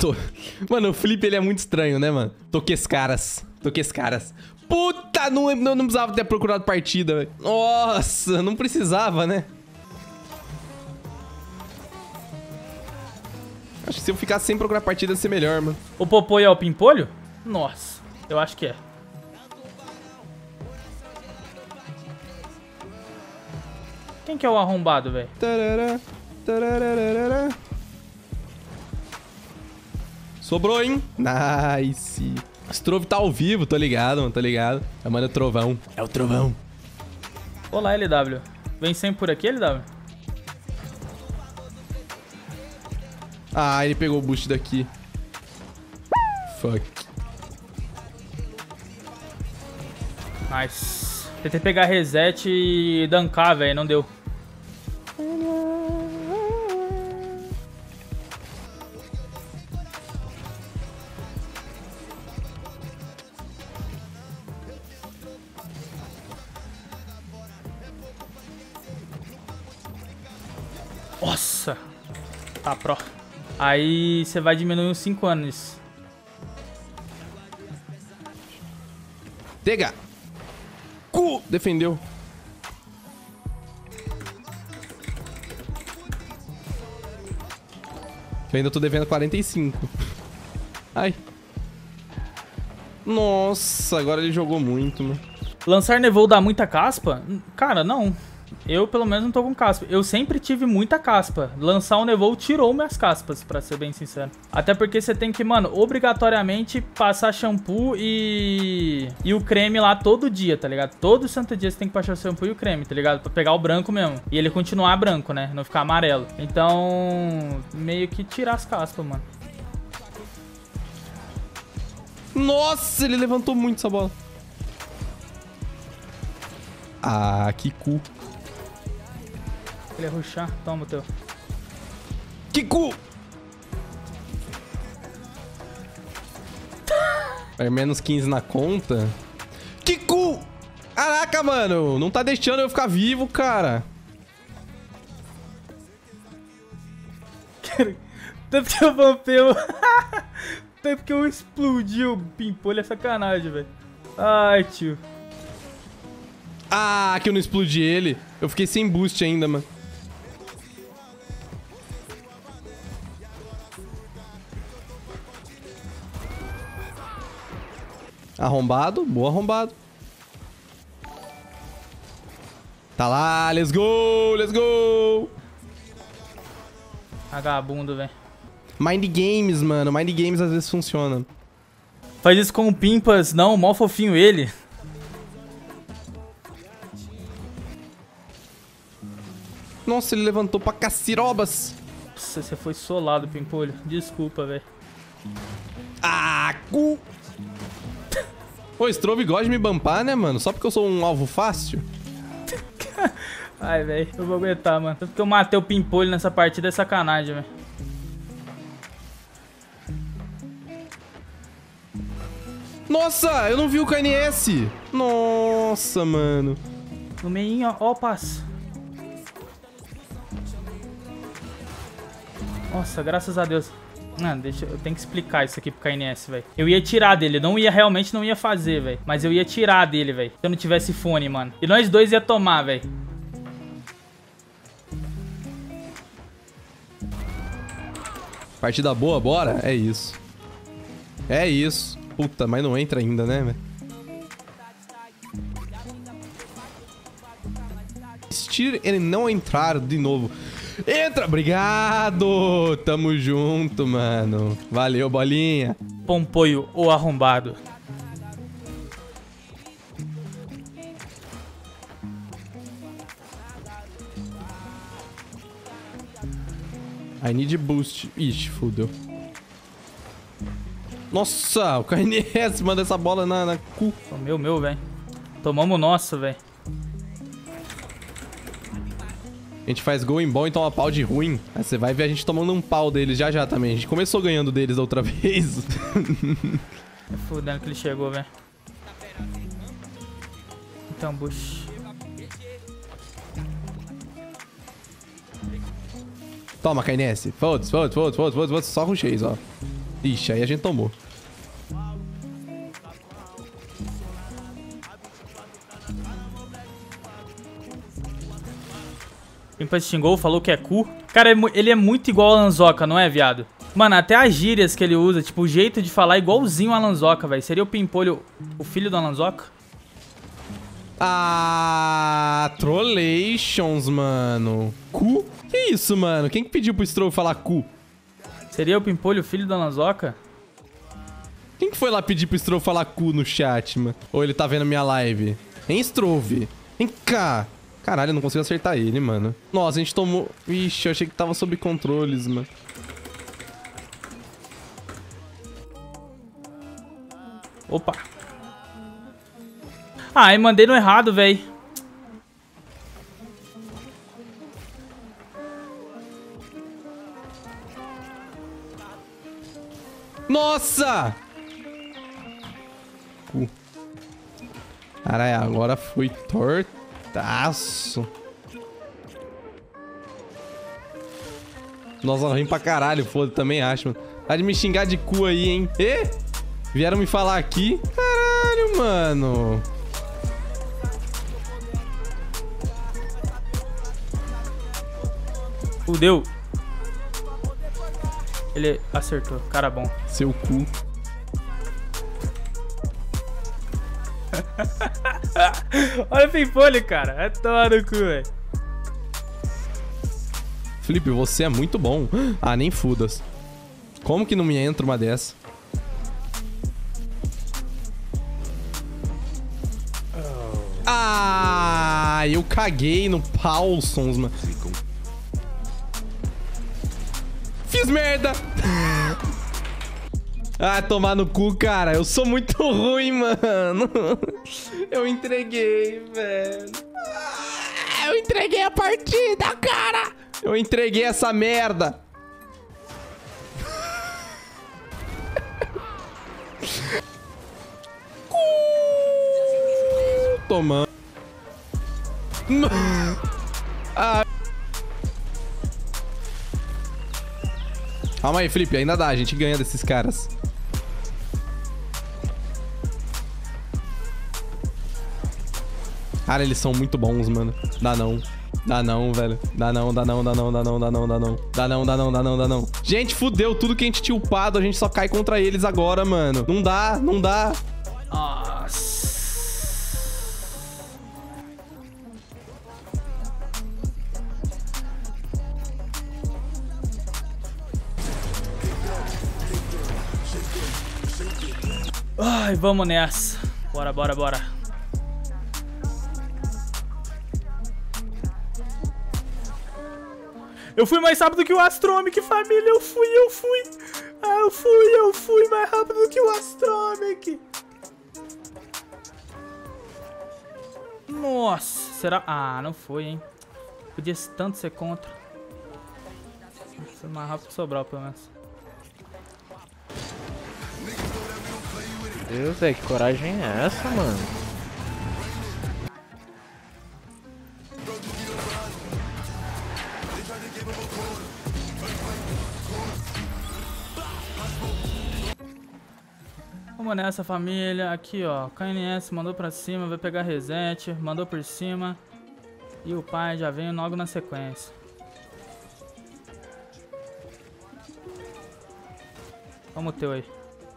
Mano, o Felipe, ele é muito estranho, né, mano? Toquei os caras. Puta, não precisava ter procurado partida, velho. Nossa, não precisava, né? Acho que se eu ficasse sem procurar partida ia ser melhor, mano. O Popoi é o Pimpolho? Nossa, eu acho que é. Quem que é o arrombado, velho? Sobrou, hein? Nice. Strove tá ao vivo, tô ligado, mano, tô ligado. Mano, é o Trovão. É o Trovão. Olá, LW. Vem sempre por aqui, LW? Ah, ele pegou o boost daqui. Fuck. Nice. Tentei pegar reset e dankar, velho. Não deu. Nossa. Tá, pro. Aí você vai diminuir uns 5 anos. Pega. Defendeu. Eu ainda tô devendo 45. Ai. Nossa, agora ele jogou muito, mano. Lançar Nevou dá muita caspa? Cara, não. Eu, pelo menos, não tô com caspa. Eu sempre tive muita caspa. Lançar o Nevou tirou minhas caspas, pra ser bem sincero. Até porque você tem que, mano, obrigatoriamente passar shampoo e o creme lá todo dia, tá ligado? Todo santo dia você tem que passar o shampoo e o creme, tá ligado? Pra pegar o branco mesmo. E ele continuar branco, né? Não ficar amarelo. Então, meio que tirar as caspas, mano. Nossa, ele levantou muito essa bola. Ah, que cu. Ele ia rushar. Toma o teu. Que cu! É menos 15 na conta. Que cu! Caraca, mano. Não tá deixando eu ficar vivo, cara. Tanto que eu vampei o... Tanto que eu explodi o Pimpolho. É sacanagem, velho. Ai, tio. Ah, que eu não explodi ele. Eu fiquei sem boost ainda, mano. Arrombado, boa arrombado. Tá lá, let's go, let's go. Vagabundo, velho. Mind games, mano, mind games às vezes funciona. Faz isso com o Pimpas, não, mó fofinho ele. Nossa, ele levantou pra cacirobas. Nossa, você foi solado, Pimpolho. Desculpa, velho. Ah, cu. Pô, Strove gosta de me bumpar, né, mano? Só porque eu sou um alvo fácil. Ai, velho, eu vou aguentar, mano. Tanto que eu matei o Pimpolho nessa partida é sacanagem, velho. Nossa, eu não vi o KNS. Nossa, mano. No meinho, ó o passo. Nossa, graças a Deus. Mano, eu tenho que explicar isso aqui pro KNS, velho. Eu ia tirar dele, realmente não ia fazer, velho. Mas eu ia tirar dele, velho. Se eu não tivesse fone, mano. E nós dois ia tomar, velho. Partida boa, bora? É isso. É isso. Puta, mas não entra ainda, né, velho? Insistir ele não entrar de novo. Entra! Obrigado! Tamo junto, mano. Valeu, bolinha. Pompoio, o arrombado. I need boost. Ixi, fudeu. Nossa, o KNS manda essa bola na cu. Meu, velho. Tomamos nossa, velho. A gente faz gol em bom e toma pau de ruim. Aí você vai ver a gente tomando um pau deles já também. A gente começou ganhando deles da outra vez. É fudendo que ele chegou, velho. Então, Bush. Toma, KNS. Foda-se. Só rushês, ó. Ixi, aí a gente tomou. Pimpa xingou, falou que é cu. Cara, ele é muito igual ao Lanzoca, não é, viado? Mano, até as gírias que ele usa, tipo, o jeito de falar é igualzinho a Lanzoca, velho. Seria o Pimpolho o filho do Lanzoca? Ah, trollations, mano. Cu? Que isso, mano? Quem que pediu pro Strove falar cu? Seria o Pimpolho o filho do Lanzoca? Quem que foi lá pedir pro Strove falar cu no chat, mano? Ou ele tá vendo minha live? Hein, Strove? Vem cá. Caralho, eu não consigo acertar ele, mano. Nossa, a gente tomou... Ixi, eu achei que tava sob controles, mano. Opa. Ah, eu mandei no errado, velho. Nossa! Caralho, agora foi tortaço. Nossa, ruim pra caralho, foda, também acho, mano. Tá de me xingar de cu aí, hein? E? Vieram me falar aqui? Caralho, mano. Fudeu. Ele acertou, cara bom. Seu cu. Olha o Pimpolho, cara. É tomar no cu, velho. Felipe, você é muito bom. Ah, nem fudas. Como que não me entra uma dessa? Ah, eu caguei no Paulsons, mano. Fiz merda. Ah, tomar no cu, cara. Eu sou muito ruim, mano. Eu entreguei, velho. Ah, eu entreguei a partida, cara. Eu entreguei essa merda. Tomando. Ah. Calma aí, Felipe. Ainda dá. A gente ganha desses caras. Cara, eles são muito bons, mano. Dá não. Dá não, velho. Dá não, dá não, dá não, dá não, dá não, dá não. Dá não, dá não, dá não, dá não. Gente, fudeu. Tudo que a gente tinha upado, a gente só cai contra eles agora, mano. Não dá, não dá. Nossa. Ai, vamos nessa. Bora, bora, bora. Eu fui mais rápido que o Astromic, família. Eu fui. Ah, eu fui mais rápido que o Astromic. Nossa, será? Ah, não foi, hein. Podia tanto ser contra. Foi mais rápido que Sobral, pelo menos. Deus, velho, que coragem é essa, mano? Vamos nessa, família. Aqui, ó. KNS mandou pra cima, vai pegar reset. Mandou por cima. E o pai já vem logo na sequência. Vamos o teu aí.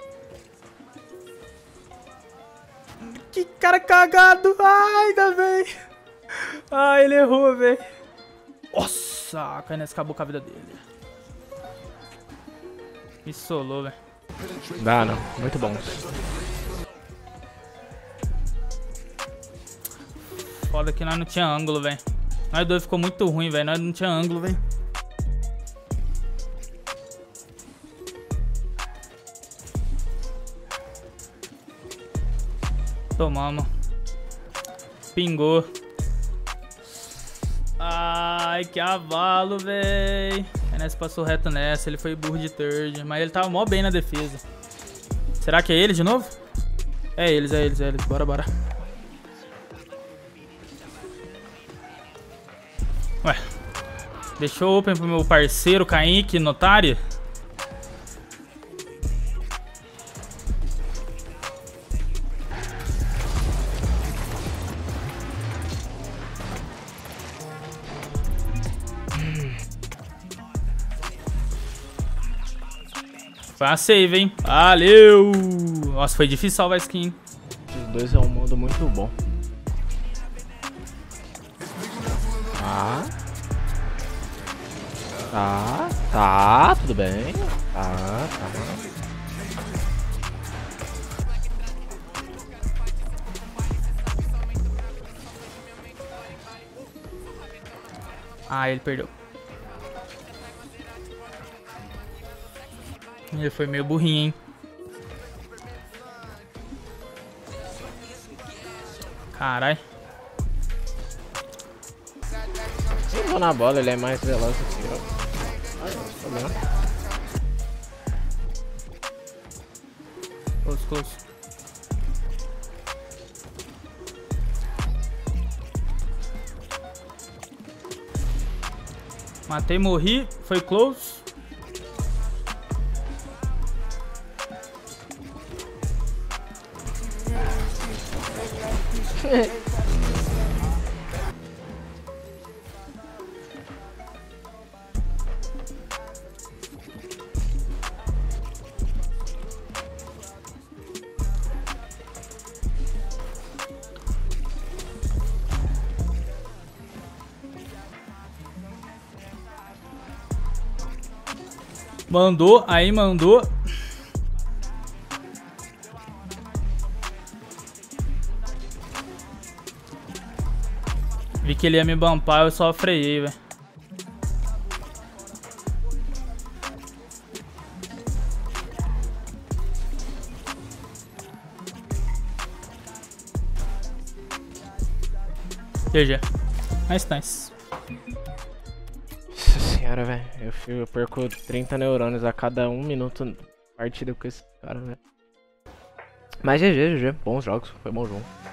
Que cara cagado. Ai, ainda bem. Ai, ele errou, velho. Nossa, a KNS acabou com a vida dele. Me solou, velho. Dá, não. Muito bom. Foda que nós não tinha ângulo, velho. Nós dois ficou muito ruim, velho. Nós não tinha ângulo, velho. Tomamos. Pingou. Ai, que avalo, véi. A NS passou reto nessa. Ele foi burro de third. Mas ele tava mó bem na defesa. Será que é ele de novo? É eles, é eles, é eles. Bora, bora. Ué. Deixou open pro meu parceiro Kaique, Notari. Foi uma save, hein? Valeu! Nossa, foi difícil salvar a skin, hein? Os dois é um modo muito bom. Tá, tudo bem. Tá. Ah, ele perdeu. Ele foi meio burrinho, hein? Carai. Eu vou na bola, ele é mais veloz do que eu. Close. Matei, morri. Foi close. Mandou, aí mandou. Vi que ele ia me bumpar, eu só freiei, velho. GG. Nice. Nossa senhora, velho. Eu perco 30 neurônios a cada 1 minuto partida com esse cara, velho. Mas GG. Bons jogos. Foi bom jogo.